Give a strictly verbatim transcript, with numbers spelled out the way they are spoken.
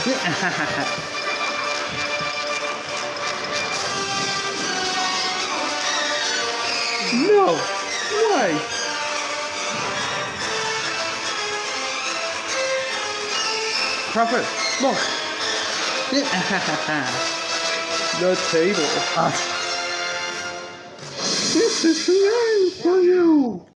No way! Crawford, look! The table. This is the end for you!